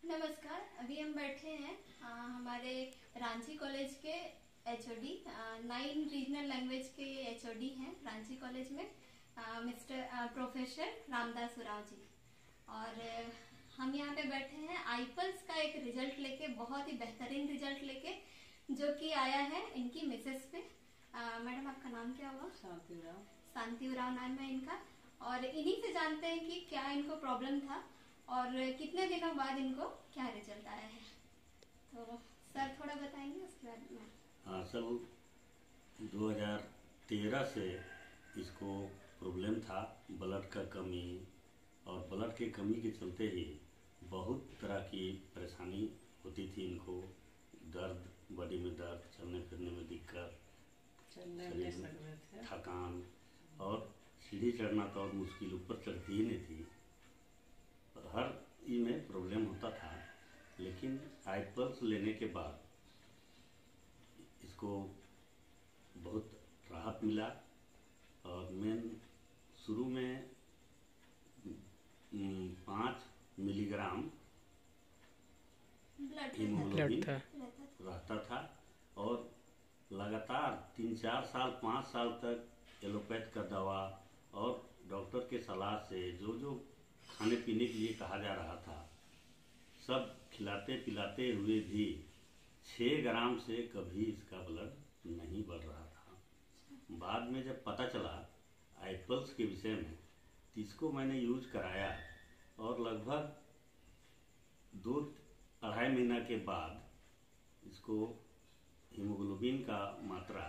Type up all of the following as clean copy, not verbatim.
नमस्कार। अभी हम बैठे हैं हमारे रांची कॉलेज के एचओडी 9 रीजनल लैंग्वेज के एचओडी हैं रांची कॉलेज में, मिस्टर प्रोफेसर रामदास उरांव जी। और हम यहाँ पे बैठे हैं आईपल्स का एक रिजल्ट लेके, बहुत ही बेहतरीन रिजल्ट लेके, जो कि आया है इनकी मिसेस पे। मैडम, आपका नाम क्या हुआ? शांति उरांव। शांति उरांव नाम है इनका। और इन्हीं से जानते हैं कि क्या इनको प्रॉब्लम था और कितने दिनों बाद इनको क्या रिजल्ट आया है। तो सर थोड़ा बताएंगे उसके बाद में। हाँ सर, 2013 से इसको प्रॉब्लम था ब्लड का कमी, और ब्लड के कमी के चलते ही बहुत तरह की परेशानी होती थी इनको। दर्द, बॉडी में दर्द, चलने फिरने में दिक्कत, शरीर में थकान, और सीढ़ी चढ़ना तो और मुश्किल, ऊपर चढ़ती ही नहीं थी। हर ई में प्रॉब्लम होता था। लेकिन आईपल्स लेने के बाद इसको बहुत राहत मिला। और मेन शुरू में 5 मिलीग्राम हीमोग्लोबिन रहता था, और लगातार 3-4 साल 5 साल तक एलोपैथ का दवा और डॉक्टर के सलाह से जो खाने पीने के लिए कहा जा रहा था, सब खिलाते पिलाते हुए भी 6 ग्राम से कभी इसका ब्लड नहीं बढ़ रहा था। बाद में जब पता चला आईपल्स के विषय में, तो इसको मैंने यूज कराया, और लगभग 2-2.5 महीना के बाद इसको हीमोग्लोबिन का मात्रा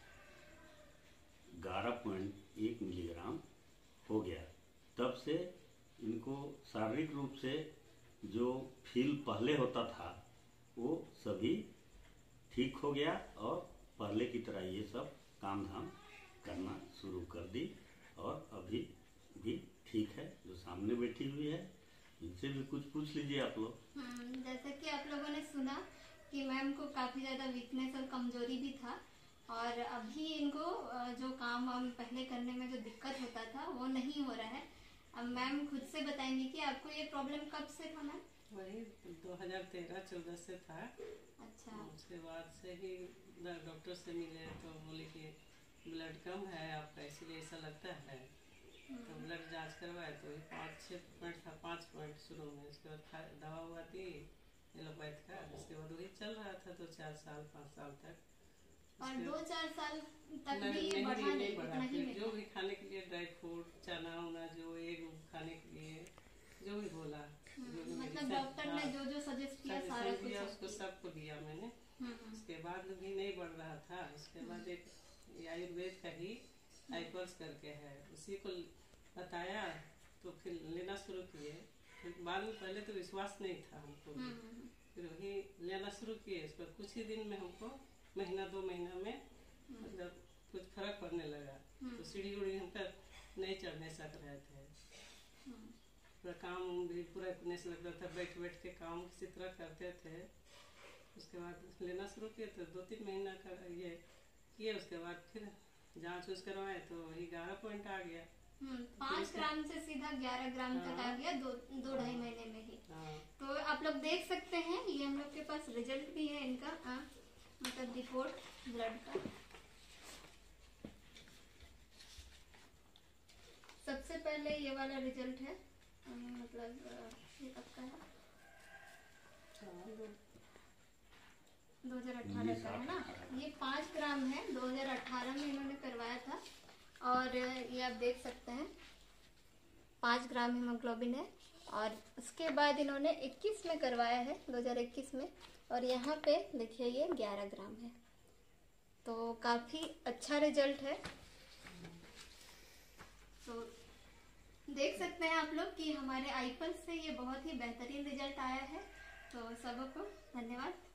11.1 मिलीग्राम हो गया। तब से इनको शारीरिक रूप से जो फील पहले होता था वो सभी ठीक हो गया, और पहले की तरह ये सब काम धाम करना शुरू कर दी। और अभी भी ठीक है। जो सामने बैठी हुई है, इनसे भी कुछ पूछ लीजिए आप लोग। जैसा कि आप लोगों ने सुना कि मैम को काफी ज्यादा वीकनेस और कमजोरी भी था, और अभी इनको जो काम वाम पहले करने में जो दिक्कत होता था वो नहीं हो रहा है। अब मैम खुद से बताएंगे कि आपको ये प्रॉब्लम कब से था मैम? वही 2013-14 से था। अच्छा। उसके बाद से ही डॉक्टर से मिले तो बोले कि ब्लड कम है आपका, इसलिए ऐसा लगता है। तो ब्लड जांच करवाए तो 5-6 पॉइंट था, 5 पॉइंट शुरू में। उसके बाद दवा हुआ थी एलोपैथ का। उसके बाद वही चल रहा था 2-4 साल 5 साल तक। और 2-4 साल तक भी नहीं बढ़ा नहीं। जो भी खाने के लिए ड्राई फ्रूट, चना उना, जो एग खाने के लिए जो भी बोला, मतलब डॉक्टर ने जो सजेस्ट किया सारा कुछ उसको सबको दिया मैंने। उसके बाद भी नहीं बढ़ रहा था। उसके बाद एक आयुर्वेद का ही आईपल्स करके है, उसी को बताया तो फिर लेना शुरू किए। फिर बाद में पहले तो विश्वास नहीं था हमको, फिर वही लेना शुरू किए। उस पर कुछ ही दिन में हमको 1-2 महीना में मतलब कुछ फर्क पड़ने लगा। तो सीढ़ी उड़ी हमका नहीं चढ़ने सक रहे थे। पूरा काम भी पूरा इतने से लगता था, बैठ बैठ के काम किसी तरह करते थे। उसके बाद लेना शुरू किए तो 2-3 महीना का ये किए। उसके बाद फिर जांच उच करवाए तो वही 11 पॉइंट आ गया। 5 ग्राम से सीधा 11 ग्राम तक आ गया 2-2.5 महीने में ही। तो आप लोग देख सकते हैं, ये हम लोग के पास रिजल्ट भी है इनका, मतलब रिपोर्ट ब्लड का। सबसे पहले ये वाला रिजल्ट है, मतलब ये कब का है? 2018 का है ना। ये 5 ग्राम है, 2018 में इन्होंने करवाया था। और ये आप देख सकते हैं 5 ग्राम हीमोग्लोबिन है। और उसके बाद इन्होंने 21 में करवाया है, 2021 में, और यहाँ पे देखिए ये 11 ग्राम है। तो काफी अच्छा रिजल्ट है। तो देख सकते हैं आप लोग कि हमारे आईपल्स से ये बहुत ही बेहतरीन रिजल्ट आया है। तो सबको धन्यवाद।